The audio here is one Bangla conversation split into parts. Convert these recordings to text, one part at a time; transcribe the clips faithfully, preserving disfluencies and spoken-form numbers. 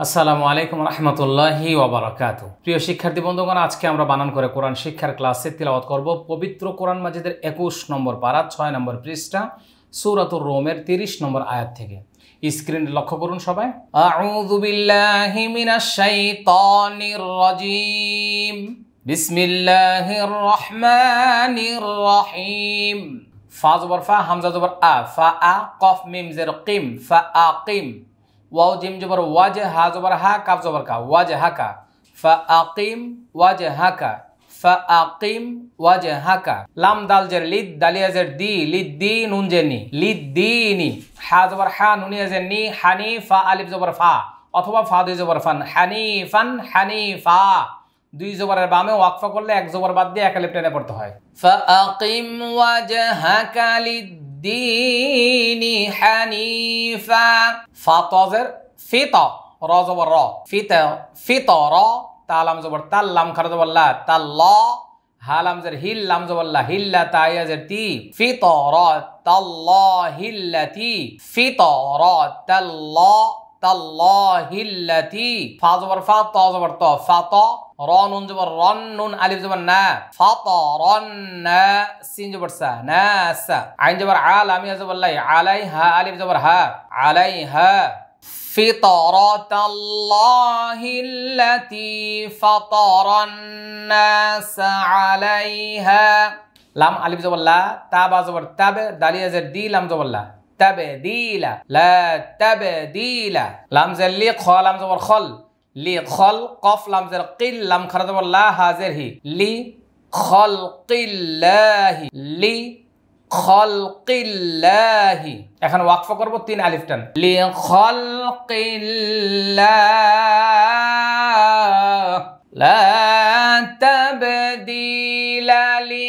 আসসালামু আলাইকুম রহমতুল্লাহি ওয়া বারাকাতুহু। প্রিয় শিক্ষার্থী বন্ধুগণ, আজকে আমরা বানান করে কোরআন শিক্ষার ক্লাসে তিলাওয়াত করব পবিত্র কোরআন মাজিদের একুশ নম্বর পারা ছয় নম্বর পৃষ্ঠা সূরাতুর রুমের তিরিশ নম্বর আয়াত থেকে। স্ক্রিনে লক্ষ্য করুন সবাই। আউযু বিল্লাহি মিনাশ শাইতানির রাজিম। বিসমিল্লাহির রহমানির রহিম। ফা জবর ফা, হামজা জবর আ, ফা আ, কফ মিম জের কিম, ফা আকিম। ওয়াও জিম জবর ওয়াজ, হা জবর হা, কাফ জবর কা, ওয়াজ হাকা, ফা আকিম ওয়াজ হাকা, ফা আকিম ওয়াজ হাকা। লাম দাল জের লিদ, দালিয়া জের দি, লিদ দি, নুন জের নি, লিদ দিনি। হা জবর হা, নুনিয়া জের নি, হানি, ফা আলিফ জবর ফা, অথবা ফা দুই জবর ফান, হানিফান, হানিফা। দুই জবরের বামে ওয়াকফা করলে এক জবর বাদ দিয়ে এক আলিফ টেনে পড়তে হয়। ফা আকিম ওয়াজহাকা লিদ্দীনি হানিফা। ফা তজের ফিত, র জবর র, ফিত ফিত র, তালাম জবর তাল, লাম খারা জবর লা, তাল, হালাম জের হিল, লাম জবর লা, হিল্লা তাইয়া জের তি, ফিত র তাল্লাহিল্লাতি, ফিত র তাল্লা তাল্লাহিল্লাতি। ফা জবর ফা, ত জবর ত, ফা ত, র নুন জবর রন, নুন আলিফ জবর না, ফা ত রন না, সিন জবর সা, না সা। আইন জবর আ, লাম ইয়া জবর লাই, আলাইহা, আলিফ জবর হা, আলাইহা। ফিতরাতাল্লাহিল্লাতি ফাতারান্নাসা আলাইহা। লাম আলিফ জবর লা, তা বা জবর তাবে, দালিয়া জের দি, লাম জবর লা, তাবদীলা, লা তাবদীলা। লাম জের লি, খ লাম জবর খল, লি খল, কফ লাম জের কিল, লাম খারা জবর লা, হা জের হি, লি খলকিল্লাহি, লি খলকিল্লাহি। এখন ওয়াকফা করব তিন আলিফ টান, লি খলকিল্লাহ, লা তাবদীলা লি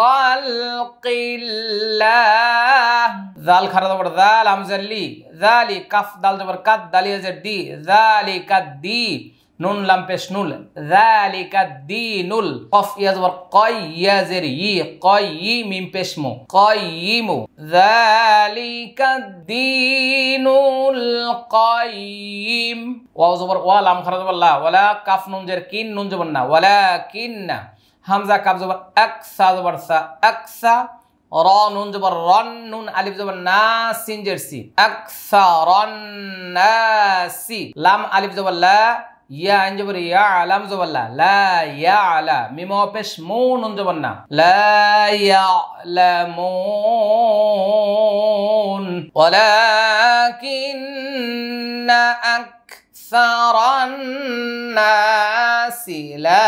খলকিল্লাহ। জাল খারা জবর যা, লাম জের লি, যালি, কাফ দাল জবর কাদ, দালিয়া জের দি, যালিকাদ দি, নুন লাম পেশ নুল, যালিকাদ দীনুল। কফ ইয়া জবর কয়, ইয়া জের ই, কয়ই, মিম পেশ মু, কয়িমু, যালিকাদ দীনুল কয়িম। ওয়াও জবর ওয়া, লাম খারা জবর লা, ওয়ালা, কাফ নুন জের কিন, নুন জবর না, ওয়ালাকিন্না। হামজা কাফ জবর আক, সা জবর সা, আকসা। র নুন জবর রন, নুন আলিফ জবর না, সিন জের সি, আকসারান নাসি। লাম আলিফ জবর লা, ইয়া আইন জবর ইয়া, লাম জবর লা, লা ইয়ালা, মিম পেশ মু, নুন জবর না, লা ইয়ালামুন। ওয়ালাকিন্না আকসারান নাসি লা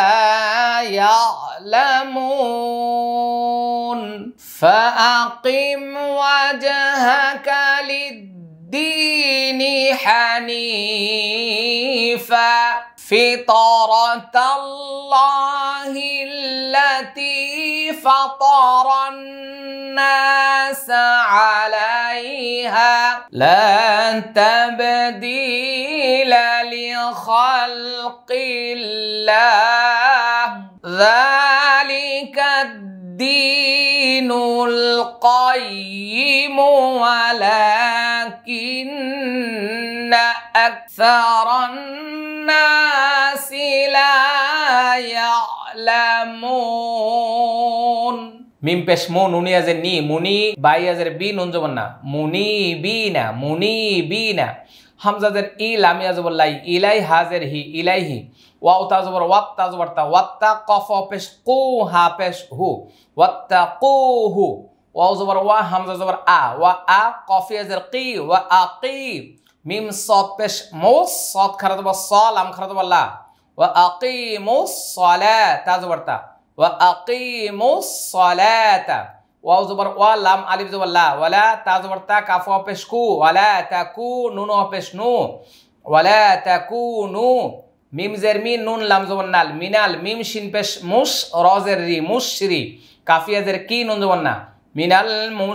ইয়ালামুন। ফাআকিম ওয়াজহাকা লিদ্দীনি হানিফা, ফিতরাতাল্লাহিল্লাতি ফাতারান্নাসা আলাইহা, লা তাবদীলা লিখালকিল্লাহ, যালিকাদ দীনুল কাইয়্যিম ওয়ালাকিন্না আকসারান নাসি লা ইয়ালামুন। মিম পেশ মু, নুনিয়া জের নি, মুনি, বাইয়া জের বি, নুন জবর না, মুনি বিনা, মুনি বিনা। হামজা জের ই, লাম ইয়া জবর লাই, ইলাই, হা জের হি, ইলাইহি। ওয়াও তা জবর ওয়াত, তা জবর তা, ওয়াত্তা, কফ পেশ কু, হা পেশ হু, ওয়াত্তাকুহু। ওয়াও জবর ওয়া, হামজা জবর আ, ওয়া আ, কফ ইয়া জের কি, ওয়া আকি। মিম সদ পেশ মুস, সদ খারা জবর স, লাম খারা জবর লা, ওয়া আকিমুস সালাত, তা জবর তা, ওয়া আকিমুস সালাতা। ওয়াও জবর ওয়া, লাম আলিফ জবর লা, ওয়ালা, তা জবর তা, কাফ পেশ কু, ওয়ালা তাকু, নুন পেশ নু, ওয়ালা তাকুনু। মিম জের মিন, নুন লাম জবর নাল, মিনাল, মিম শিন পেশ মুশ, র জের রি, মুশরি, কাফিয়া জের কি, নুন জবর না, মিনাল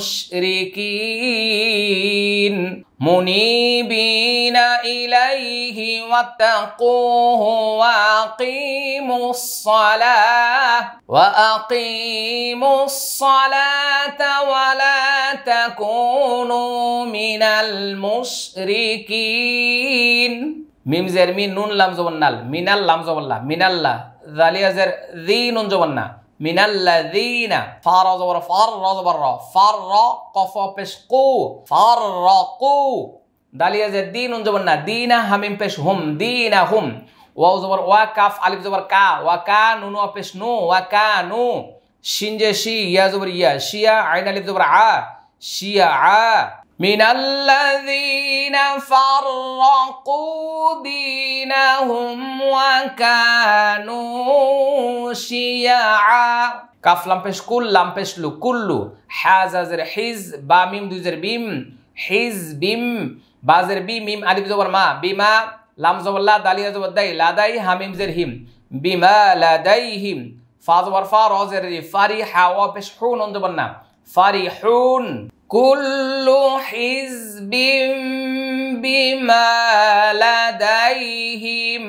মুশরিকিন। মুনিবিনা ইলাইহি ওয়াত্তাকুহু ওয়া আকিমুস সালাহ ওয়া আকিমুস সালাতা ওয়া লা তাকুনু মিনাল মুশরিকিন। মিম জের মি নুন লাম জবর নাল মিনাল লাম জবর লা মিনাল্লা জালিয়া জের জি নুন জবর না মিনাল্লাযীনা ফা রা জবর ফার রা জবর রা ফার রা কফ পেশ কু ফার রা কু দালিয়া জের দিন নুন জবর না দিনা হামিম পেশ হুম দিনা হুম ওয়াও জবর ওয়া কাফ আলিফ জবর কা ওয়া কা নুন ওয়া পেশ নু ওয়া কা নু শিন জে শি ইয়া জবর ইয়া শিয়া আইন আলিফ জবর আ শিয়া আ মিনাল্লাযীনা ফাররাকু দীনাহুম ওয়া কানু শিয়া কাফ লাম পেশ কুল লাম পেশ লু কুল্লু হাজাজের হিজ বা মিম দুজের বিম হিজ বিম বাজের বি মিম আলিফ জবর মা বিমা লাম জবর লা দালিয়া জবর দাই লাদাই হামিম জের হিম বিমা লাদাইহিম ফা জবর ফা রা জের রি ফারিহা ওয়া পেশ হু নুন জবর না ফারিহুন কুল্লু হিজবিম বিমা লাদাইহিম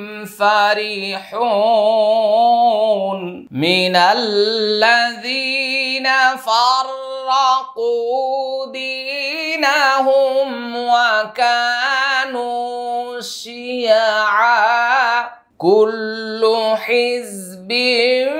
ফারিহুন মিনাল্লাযীনা ফাররাকু দীনাহুম ওয়া কানু শিয়া কুল্লু হিজবিম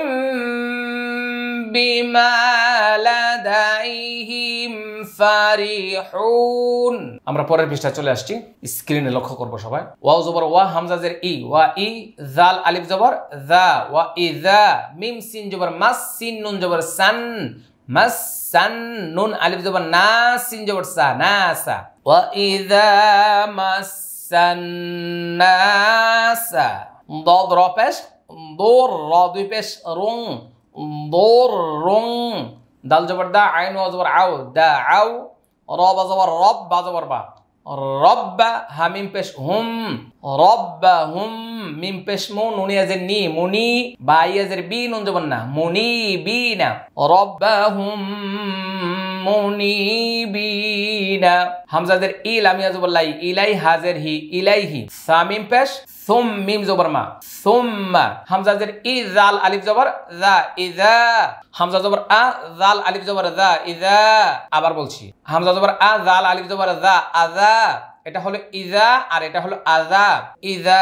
বিমা লাদাইহিম ফারিহুন। আমরা পরের পৃষ্ঠায় চলে আসছি, স্ক্রিনে লক্ষ্য করব সবাই। ওয়াও জবর ওয়া হামজা জের ই ওয়া ই জাল আলিফ জবর যা ওয়া ইযা মিম সিন জবর মাস সিন নুন জবর সান মাস সান নুন আলিফ জবর না সিন জবর সা নাসা ওয়া ইযা মাসান নাসা ضاد را পেশ দোর র দুই পেশ রুং দোর রুং দাল জবর দা আইন ওয়া জবর আও দা আও র বা জবর রব বা জবর বা রব্বা হামিম পেশ হুম রব্বা হুম মিম পেশ মু নুন ইয়াজের নি মুনি বা ইয়াজের বি নুন জবর না মুনি বিনা রব্বা হুম মুনি বিনা হামজাদের ই লাম ইয়া জবর লাই ইলাই হাজের হি ইলাইহি সামিম পেশ সুম মিম জবর মা সুম্মা হামজা জের ই জাল আলিফ জবর যা ইযা হামজা জবর আ জাল আলিফ জবর যা ইযা আবার বলছি হামজা জবর আ জাল আলিফ জবর যা আযা এটা হলো ইযা আর এটা হলো আযা ইযা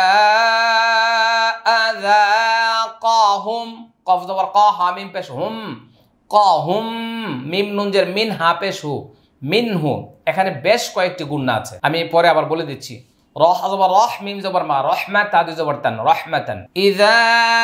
আযাকাহুম কফ জবর ক হা মিম পেশ হুম কাহুম মিম নুন জের মিন হা পেশ হু মিনহু এখানে বেশ কয়েকটি গুণ আছে আমি পরে আবার বলে দিচ্ছি রাহ জবর রাহ মিম জবর মা রাহমাত তাদ জবর তান রাহমাতান ইযা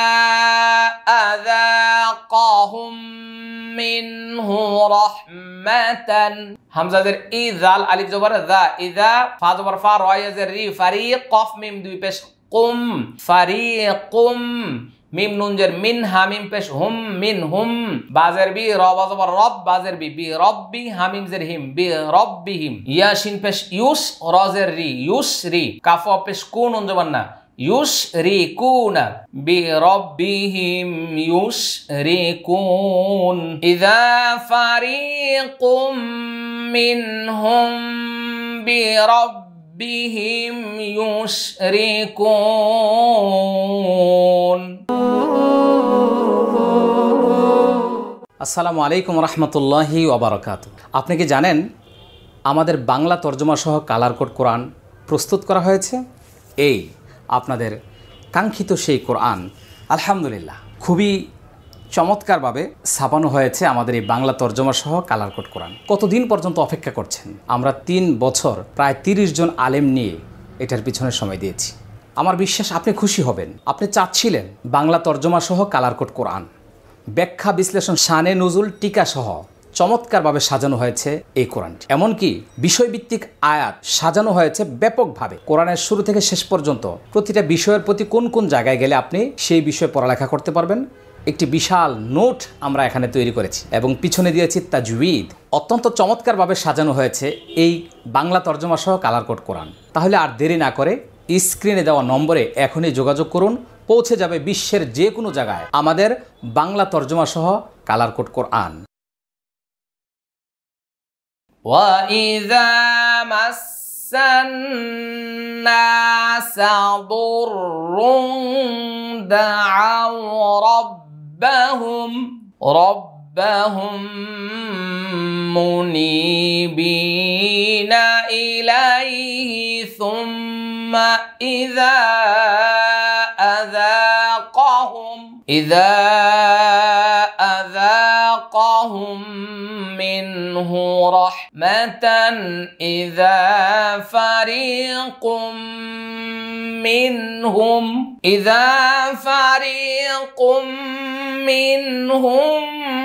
আযাকাহুম মিনহু রাহমাতান হামজা জের ই জাল আলিফ জবর যা ইযা ফা জবর ফা রা ইয়া জের রি ফারিক কফ মিম দুই পেশ কুম ফারিকুম মিম নুন জের মিন হামিম পেশ হুম মিন হুম বাজের বি র বা জবর রব বাজের বি বি রব্বি হামিম জের হিম বি রব্বিহিম ইয়া শিন পেশ ইউস র জের রি ইউস রি কাফ পেশ কুন নুন জবর না ইউস রি কুনা বি রব্বিহিম ইউস রি কুন ইযা ফারিকুম মিনহুম বি রব বিহিম ইউশরিকুন। আসসালামু আলাইকুম রহমতুল্লাহি ওয়া বারাকাতুহু। আপনি কি জানেন আমাদের বাংলা তর্জমা সহ কালার কোড কোরআন প্রস্তুত করা হয়েছে? এই আপনাদের কাঙ্ক্ষিত সেই কোরআন আলহামদুলিল্লাহ খুবই চমৎকারভাবে ছাপানো হয়েছে আমাদের এই বাংলা তর্জমা সহ কালার কোড কোরআন। কতদিন পর্যন্ত অপেক্ষা করছেন? আমরা তিন বছর প্রায় তিরিশ জন আলেম নিয়ে এটার পিছনে সময় দিয়েছি। আমার বিশ্বাস আপনি খুশি হবেন। আপনি চাচ্ছিলেন বাংলা তর্জমা সহ কালার কোড কোরআন, ব্যাখ্যা বিশ্লেষণ শানে নুজুল টিকা সহ চমৎকারভাবে সাজানো হয়েছে এই কোরআনটি। এমনকি বিষয়ভিত্তিক আয়াত সাজানো হয়েছে ব্যাপকভাবে। কোরআনের শুরু থেকে শেষ পর্যন্ত প্রতিটা বিষয়ের প্রতি কোন কোন জায়গায় গেলে আপনি সেই বিষয়ে পড়ালেখা করতে পারবেন একটি বিশাল নোট আমরা এখানে তৈরি করেছি এবং পিছনে দিয়েছি তাজউইদ। অত্যন্ত চমৎকারভাবে সাজানো হয়েছে এই বাংলা তর্জমা সহ কালার কোড কোরআন। তাহলে আর দেরি না করে স্ক্রিনে দেওয়া নম্বরে এখনই যোগাযোগ করুন, পৌঁছে যাবে বিশ্বের যে কোনো জায়গায় আমাদের বাংলা তর্জমা সহ কালার কোড কোরআন। وَإِذَا مَسَّ النَّاسَ ضُرٌّ دَعَوْا رَبَّهُمْ رَبَّهُمْ مُنِيبِينَ إِلَيْهِ ثُمَّ إذا أذاقهم إذا أذاقهم منه رحمة إذا فريق منهم إذا فريق منهم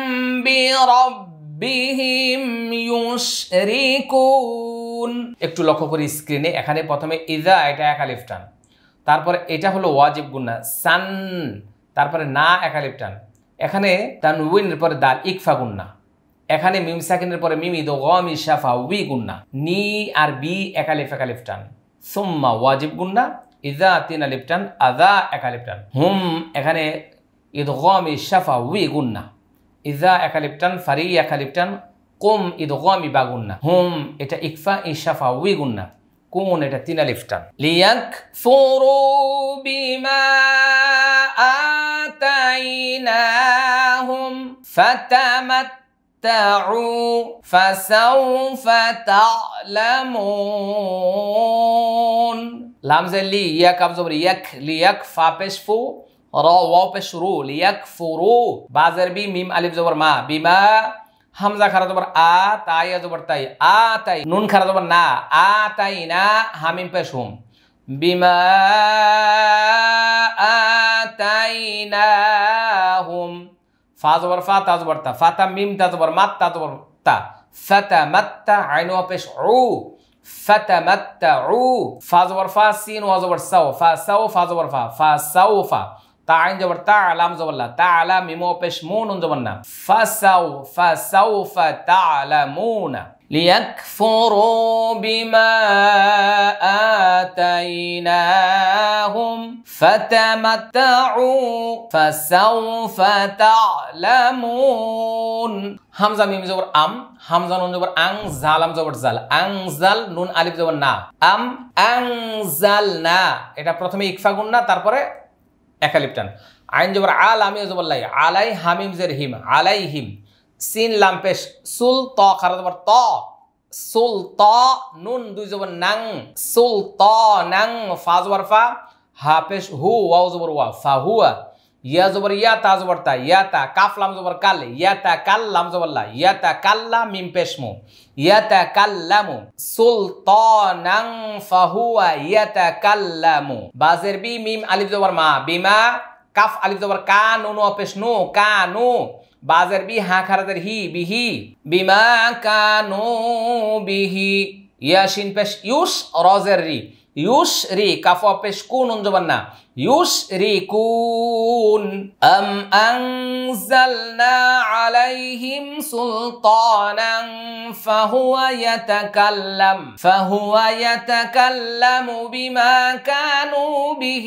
بربهم يشركون একটু লক্ষ্য করি স্ক্রিনে এখানে প্রথমে ইযা এটা এক আলিফ টান তারপরে এটা হলো ওয়াজিব গুন্না সান তারপরে না এক আলিফ টান এখানে তানউইনের পরে দাল ইকফা গুন্না এখানে মিম সাকিনের পরে মিম ইদগাম শাফা উই গুন্না নি আর বি এক আলিফ এক আলিফ টান সুম্মা ওয়াজিব গুন্না ইযা তিন আলিফ টান আযা এক আলিফ টান হুম এখানে ইদগাম শাফা উই গুন্না ইযা এক আলিফ টান ফারি এক আলিফ টান কুম ইদগাম বা গুন্না হুম এটা ইকফা শাফা উই গুন্না কুন এটা তিন আলিফ টান লিয়াকফুরু বিমা আতাইনাহুম ফাতামাত্তাউ ফাসাউফা তা'লামুন লাম জালি ইয়া কাফ জবর ইয়াক লিয়াক ফা পেশ ফু র ওয়া পেশ রু লিয়াকফুরু বা জারবি মিম আলিফ জবর মা বিমা হামজা খারা জবর আ তাই জবর তাই আ তাই নুন খারা জবর না আ তাই না হামিম পেশ হুম বিমা আতাইনাহুম ফা জবর ফা তা জবর তা ফাতা মিম তা জবর মাত তা জবর তা ফাতামাত্তা আইন ওয়া পেশ উ ফাতামাত্তাউ ফা জবর ফা সিন ওয়া জবর সাও ফা সাও ফা জবর ফা ফা সাউফা তা আইন জবর তা লাম জবর লা তা আলা মিম ওয়া পেশ মুন নুন জবর না ফাসাউ ফাসাউফা তা'লামুনা লিয়াকফুরু বিমা আতাইনাহুম ফাতামাত্তাউ ফাসাউফা তা'লামুন হামজা মিম জবর আম হামজা নুন জবর আং জালাম জবর জাল আংজাল নুন আলিফ জবর না আম আংজালনা এটা প্রথমে ইকফা গুন্না তারপরে এক আলিফ টান আইন জবর আল আমি জবর লাই আলাই হামিম জের হিম আলাইহিম সিন লাম পেশ সুল ত খারা জবর ত সুল ত নুন দুই জবর নাং সুল ত নাং ফা জবর ফা হা পেশ হু ওয়াও জবর ওয়া ফা হুয়া ইয়া জবর ইয়া তা জবর তা ইয়া তা কাফ লাম জবর কাল ইয়া তা কাল লাম জবর লা ইয়া তা কাল্লা মিম পেশ মু ইয়া তা কাল্লামু সুলতানাং ফাহুয়া ইয়া তা কাল্লামু বাজের বি মিম আলিফ জবর মা বিমা কাফ আলিফ জবর কা নুন ওয়া পেশ নু কানু বাজের বি হা খারাদের হি বিহি বিমা কানু বিহি ইয়া শিন পেশ ইউস রজের রি ইউস রি কাফ পেশ কুন নুন জবর না يشركون أم أنزلنا عليهم سلطانا فهو يتكلم فهو يتكلم بما كانوا به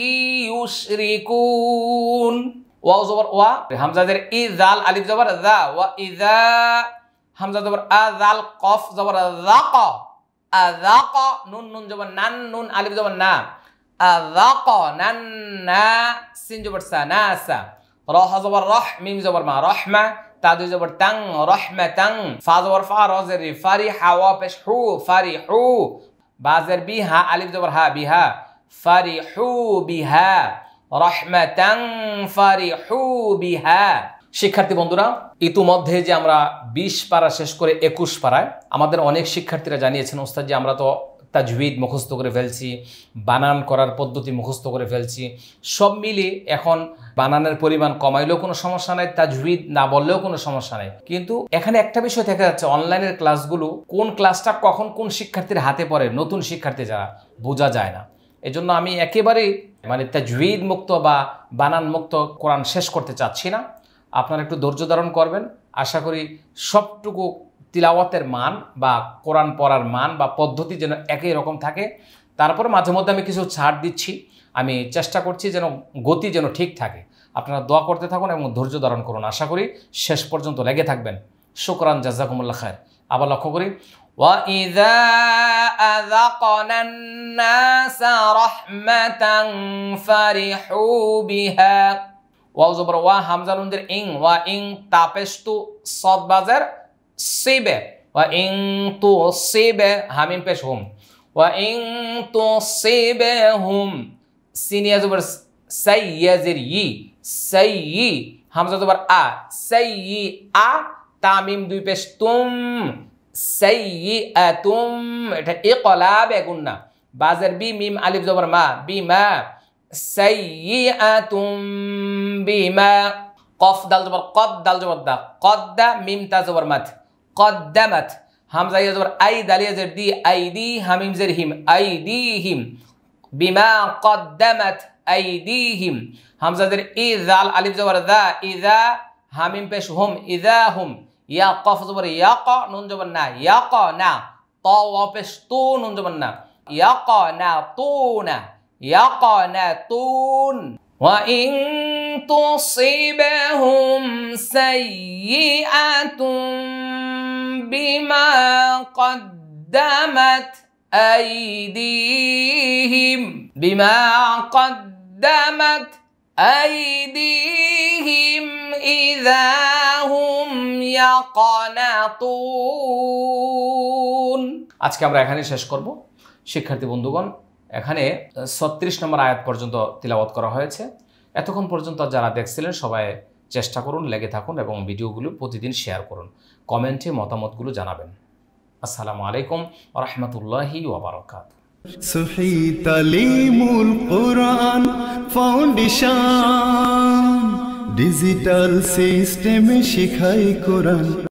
يشركون واو زبر وا همزة زبر إذال ألف زبر ذا وإذا همزة زبر أذال قف زبر ذاق أذاق نون نون زبر نان نون ألف زبر نا أذقنا سين جبر سناسا راح زبر رح ميم زبر ما رحمة تادو زبر تن رحمة تن فا زبر فا رازر فرح وابش حو فرحو بازر بها ألف زبر ها بها فرحوا بها رحمة فرحوا بها শিক্ষার্থী বন্ধুরা ইতিমধ্যে যে আমরা বিশ পারা শেষ করে একুশ পারায় আমাদের অনেক শিক্ষার্থীরা জানিয়েছেন ওস্তাদ যে আমরা তো তাজউইদ মুখস্থ করে ফেলছি বানান করার পদ্ধতি মুখস্থ করে ফেলছি সব মিলে এখন বানানের পরিমাণ কমাইলেও কোনো সমস্যা নাই তাজউইদ না বললেও কোনো সমস্যা নাই কিন্তু এখানে একটা বিষয় দেখা যাচ্ছে অনলাইনের ক্লাসগুলো কোন ক্লাসটা কখন কোন শিক্ষার্থীর হাতে পড়ে নতুন শিক্ষার্থী যারা বোঝা যায় না এজন্য আমি একেবারে মানে তাজউইদ মুক্ত বা বানান মুক্ত কোরআন শেষ করতে চাচ্ছি না আপনারা একটু ধৈর্য ধারণ করবেন আশা করি সবটুকু তিলাওয়াতের মান বা কোরআন পড়ার মান বা পদ্ধতি যেন একই রকম থাকে তারপর মাঝে মধ্যে আমি কিছু ছাড় দিচ্ছি আমি চেষ্টা করছি যেন গতি যেন ঠিক থাকে আপনারা দোয়া করতে থাকুন এবং ধৈর্য ধারণ করুন আশা করি শেষ পর্যন্ত লেগে থাকবেন শুকরান জাযাকুমুল্লাহ খায়র আবার লক্ষ্য করি ওয়া ইযা আযাকনান নাসা রাহমাতান ফারিহু বিহা ওয়াও জবর ওয়া হামজা নুন দের ইং ওয়া ইং তাপেস্তু সাদ বাজার সিবে ওয়া ইং তুসিবে হামিম পেশ হুম ওয়া ইন তুসিবহুম সিনিয়া জবর সাইয়াজির ই সাইয়ি হামজা জবর আ সাইয়ি আ তামিম দুই পেশ তুম সাইয়্যাতুম এটা ইকলাব গুন্না বাজের বি মিম আলিফ জবর মা বিমা সাইয়্যাতুম বিমা কফ দাল জবর কদ দাল জবর দা কদ্দা মিম তা জবর মাত কদ্দামাত হামজা ইয়া জবর আই দালিয়া জের দি আইদি হামিম জের হিম আইদিহিম বিমা কদ্দামাত আইদিহিম হামজা জের ই জাল আলিফ জবর দা ইযা হামিম পেশ হুম ইযা হুম ইয়া কফ জবর ইয়াক নুন জবর না ইয়াক না ত ওয়া পেশ তু নুন জবর না ইয়াক না তুনা ইয়াক না তুন ওয়া ইন তুসিবহুম সাইয়্যাতুম বিমা কদ্দামাত আইদিহিম বিমা কদ্দামাত আইদিহিম ইযা হুম ইয়াকানাতুন। আজকে আমরা এখানে শেষ করব। শিক্ষার্থী বন্ধুগণ, এখানে ছত্রিশ নম্বর আয়াত পর্যন্ত তিলাওয়াত করা হয়েছে। এতক্ষণ পর্যন্ত যারা দেখছিলেন সবাই চেষ্টা করুন, লেগে থাকুন এবং ভিডিওগুলো প্রতিদিন শেয়ার করুন, কমেন্টে মতামতগুলো জানাবেন। আসসালামু আলাইকুম ওয়া রাহমাতুল্লাহি ওয়া বারাকাতুহু। সহি তালিমুল কুরআন ফাউন্ডেশন ডিজিটাল সিস্টেমে শিখাই কোরআন।